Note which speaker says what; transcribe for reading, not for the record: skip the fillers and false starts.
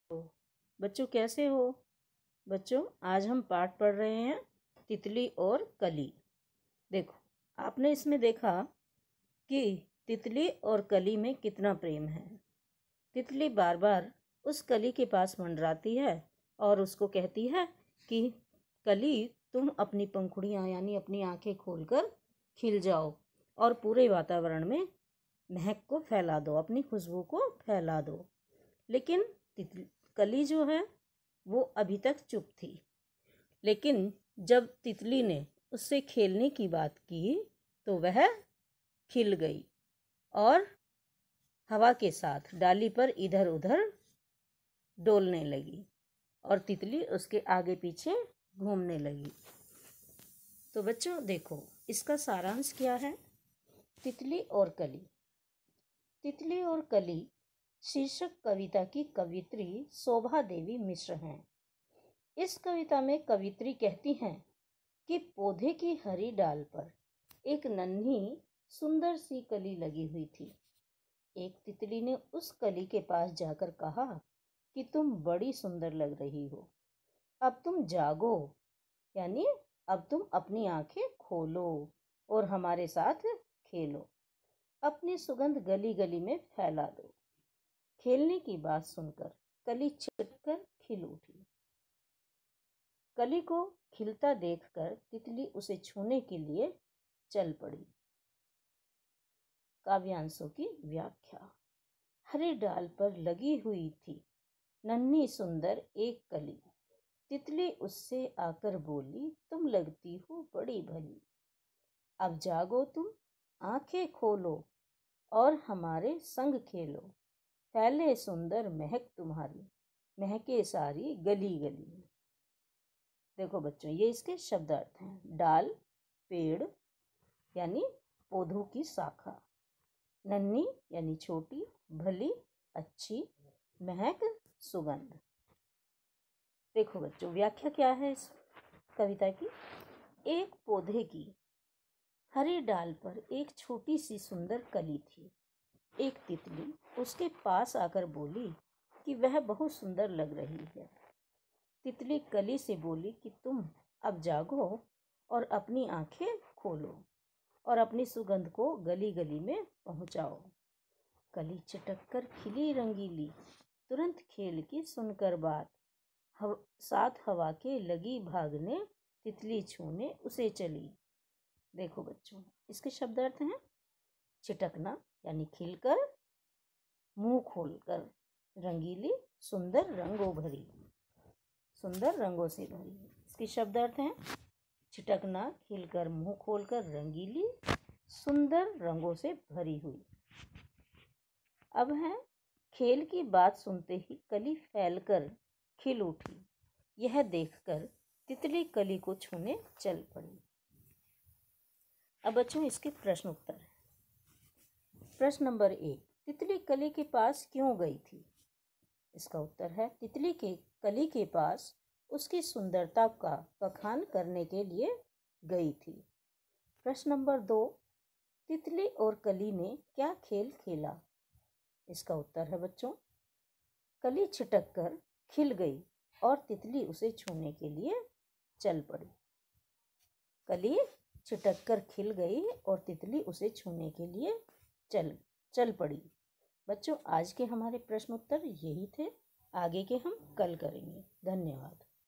Speaker 1: बच्चों कैसे हो? बच्चों आज हम पाठ पढ़ रहे हैं तितली और कली। देखो, आपने इसमें देखा कि तितली और कली में कितना प्रेम है। तितली बार बार उस कली के पास मंडराती है और उसको कहती है कि कली, तुम अपनी पंखुड़ियाँ यानी अपनी आंखें खोलकर खिल जाओ और पूरे वातावरण में महक को फैला दो, अपनी खुशबू को फैला दो। लेकिन कली जो है वो अभी तक चुप थी। लेकिन जब तितली ने उससे खेलने की बात की तो वह खिल गई और हवा के साथ डाली पर इधर उधर डोलने लगी और तितली उसके आगे पीछे घूमने लगी। तो बच्चों देखो, इसका सारांश क्या है? तितली और कली। तितली और कली शीर्षक कविता की कवित्री शोभा देवी मिश्र हैं। इस कविता में कवित्री कहती हैं कि पौधे की हरी डाल पर एक नन्ही सुंदर सी कली लगी हुई थी। एक तितली ने उस कली के पास जाकर कहा कि तुम बड़ी सुंदर लग रही हो, अब तुम जागो, यानी अब तुम अपनी आंखें खोलो और हमारे साथ खेलो, अपनी सुगंध गली गली में फैला दो। खेलने की बात सुनकर कली छिटकर खिल उठी। कली को खिलता देखकर तितली उसे छूने के लिए चल पड़ी। काव्यांशों की व्याख्या। हरी डाल पर लगी हुई थी नन्ही सुंदर एक कली। तितली उससे आकर बोली, तुम लगती हो बड़ी भली, अब जागो तुम, आंखें खोलो और हमारे संग खेलो, फैले सुंदर महक तुम्हारी, महके सारी गली गली। देखो बच्चों, ये इसके शब्द अर्थ हैं। डाल पेड़ यानी पौधों की शाखा, नन्ही यानी छोटी, भली अच्छी, महक सुगंध। देखो बच्चों, व्याख्या क्या है इस कविता की? एक पौधे की हरी डाल पर एक छोटी सी सुंदर कली थी। एक तितली उसके पास आकर बोली कि वह बहुत सुंदर लग रही है। तितली कली से बोली कि तुम अब जागो और अपनी आंखें खोलो और अपनी सुगंध को गली गली में पहुंचाओ। कली चटक कर खिली रंगीली, तुरंत खेल की सुनकर बात, साथ हवा के लगी भागने, तितली छूने उसे चली। देखो बच्चों, इसके शब्द अर्थ हैं। चिटकना यानी खिलकर, मुंह खोलकर, रंगीली सुंदर रंगों भरी, सुंदर रंगों से भरी। इसके शब्द अर्थ हैं। छिटकना, खिलकर, मुंह खोलकर, रंगीली सुंदर रंगों से भरी हुई। अब है, खेल की बात सुनते ही कली फैलकर खिल उठी। यह देखकर तितली कली को छूने चल पड़ी। अब बच्चों इसके प्रश्न उत्तर। प्रश्न नंबर 1, तितली कली के पास क्यों गई थी? इसका उत्तर है, तितली के कली के पास उसकी सुंदरता का बखान करने के लिए गई थी। प्रश्न नंबर 2, तितली और कली ने क्या खेल खेला? इसका उत्तर है बच्चों, कली छिटक कर खिल गई और तितली उसे छूने के लिए चल पड़ी। कली छिटक कर खिल गई और तितली उसे छूने के लिए चल पड़ी। बच्चों, आज के हमारे प्रश्न उत्तर यही थे। आगे के हम कल करेंगे। धन्यवाद।